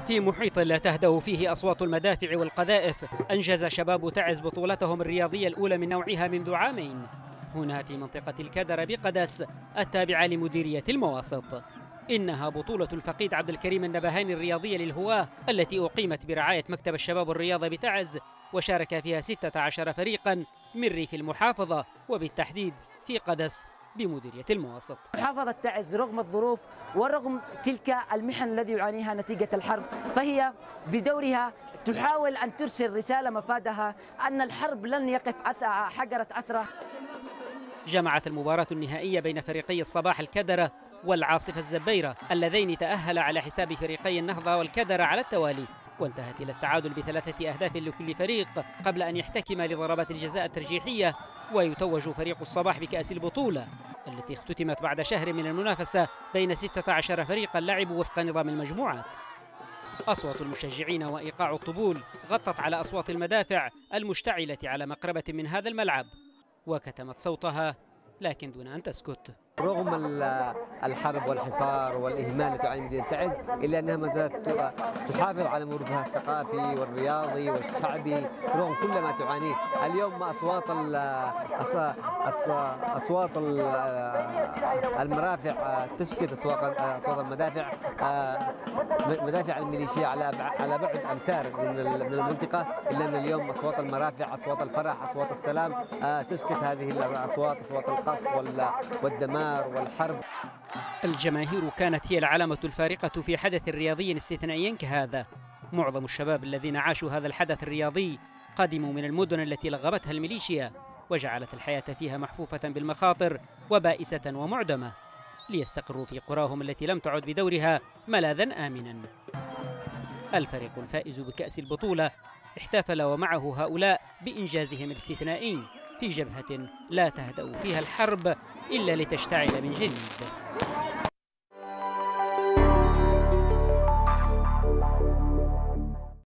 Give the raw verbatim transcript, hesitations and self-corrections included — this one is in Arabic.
في محيط لا تهدأ فيه أصوات المدافع والقذائف، أنجز شباب تعز بطولتهم الرياضية الأولى من نوعها منذ عامين هنا في منطقة الكدر بقدس التابعة لمديرية المواسط. إنها بطولة الفقيد عبد الكريم النبهاني الرياضية للهواة التي أقيمت برعاية مكتب الشباب والرياضة بتعز، وشارك فيها ستة عشر فريقا من ريف المحافظة وبالتحديد في قدس بمديرية المواسط. محافظة تعز رغم الظروف ورغم تلك المحن التي يعانيها نتيجة الحرب، فهي بدورها تحاول أن ترسل رسالة مفادها أن الحرب لن يقف حجرة أثره. جمعت المباراة النهائية بين فريقي الصباح الكدرة والعاصفة الزبيرة اللذين تأهلا على حساب فريقي النهضة والكدرة على التوالي، وانتهت إلى التعادل بثلاثة أهداف لكل فريق قبل أن يحتكم لضربات الجزاء الترجيحية ويتوج فريق الصباح بكأس البطولة التي اختتمت بعد شهر من المنافسة بين ستة عشر فريقا لعبوا وفق نظام المجموعات. أصوات المشجعين وإيقاع الطبول غطت على أصوات المدافع المشتعلة على مقربة من هذا الملعب، وكتمت صوتها لكن دون أن تسكت. رغم الحرب والحصار والإهمال التي تعاني مدينة تعز، إلا أنها ما زالت تحافظ على موروثها الثقافي والرياضي والشعبي رغم كل ما تعانيه. اليوم أصوات أصوات المرافع تسكت أصوات أصوات المدافع، مدافع الميليشيا على على بعد أمتار من المنطقة، إلا أن اليوم أصوات المرافع، أصوات الفرح، أصوات السلام تسكت هذه الأصوات، أصوات القصف والدمار والحرب. الجماهير كانت هي العلامة الفارقة في حدث رياضي استثنائي كهذا. معظم الشباب الذين عاشوا هذا الحدث الرياضي قدموا من المدن التي لغبتها الميليشيا وجعلت الحياة فيها محفوفة بالمخاطر وبائسة ومعدمة، ليستقروا في قراهم التي لم تعد بدورها ملاذا آمنا. الفريق الفائز بكأس البطولة احتفل ومعه هؤلاء بإنجازهم الاستثنائي في جبهة لا تهدأ فيها الحرب إلا لتشتعل من جديد.